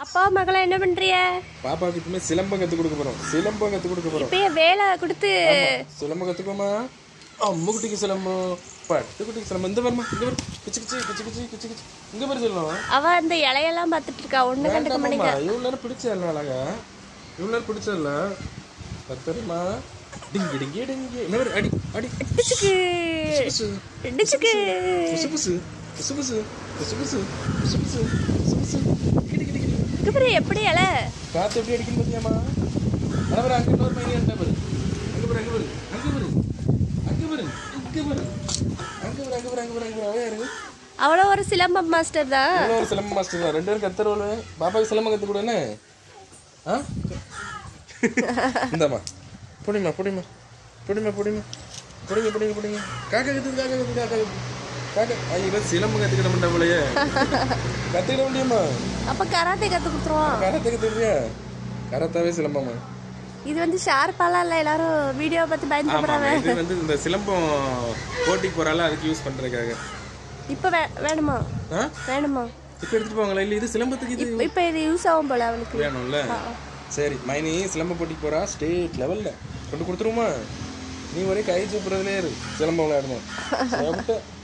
அப்பா மகளா என்ன பண்றிய? பாப்பாக்கு இப்பமே சிலம்பம் கத்து கொடுக்க போறோம். சிலம்பம் கத்து கொடுக்க போறோம். இப்பயே வேலை கொடுத்து சிலம்பம் கத்துக்கோமா. அம்முக்குட்டிக்கு சிலம்பம், பட்டுக்குட்டிக்கு சிலம்பம். இந்த வரமா, இங்க வர. கிச்சு கிச்சு கிச்சு கிச்சு கிச்சு கிச்சு. இங்க வர சொல்லலாம். அவ அந்த இலையெல்லாம் பார்த்துட்டு இருக்கா. ஒண்ணு கண்டுக்க மாட்டேங்க. இவ்வளவு நேரம் பிடிச்சல அழகா. இவ்வளவு நேரம் பிடிச்சல. கத்தறமா. டிங்கி டிங்கி டிங்கி. என்ன வர அடி அடி. டிச்சுக்கு டிச்சுக்கு. புசு புசு புசு புசு புசு புசு புசு புசு புசு. கிடி கிடி கிடி. இங்க எப்படி இலை? காத்து எப்படி அடிக்குது பாத்தியாமா? அடவர அங்க இன்னொரு பையன் என்ன பாரு. அங்க பாரு அங்க பாரு. அங்க பாரு. அங்க பாரு. இங்க பாரு. அங்க பாரு அங்க பாரு அங்க பாரு அங்க பாரு. யாரு? அவளோ ஒரு சிலம்பம் மாஸ்டர் தான். அவளோ ஒரு சிலம்பம் மாஸ்டர் தான். ரெண்டு பேரும் கத்துறவள. பாப்பாக்கு சிலம்பம் கத்து கொடுன்னு. ஆ? இந்தம்மா. புடிமா புடிமா. புடிமா புடிமா. புடிங்க புடிங்க புடிங்க. காக்கா கத்து காக்கா கத்து காக்கா கத்து. காக்கா ஐயோ சிலம்பம் கத்துக்கிட மாட்டாங்களே. கத்துக்கிட முடியுமா? அப்ப கராத்தே கத்து கொடுத்துருவோம். கராத்தே கத்துறியா? கராத்தாவே சிலம்பமா? இது வந்து ஷார்ப்பாலாம் இல்ல, எல்லாரும் வீடியோ பார்த்து பயந்து போறாங்க. இது வந்து இந்த சிலம்பம் போட்டிக்கு போறால அதுக்கு யூஸ் பண்றதுக்காக. இப்ப வேணுமா? வேணுமா? இப்ப எடுத்துட்டு போவாங்களா? இல்ல இது சிலம்பத்துக்கு இது இப்ப இது யூஸ் ஆகும் போல அவளுக்கு. வேணும்ல. சரி மைனி சிலம்ப போட்டிக்கு போறா. ஸ்டேட் லெவல்ல கொண்டு கொடுத்துருமா? நீ ஒரே கை சூப்புறதுலே இரு. சிலம்பம் விளையாடணும்.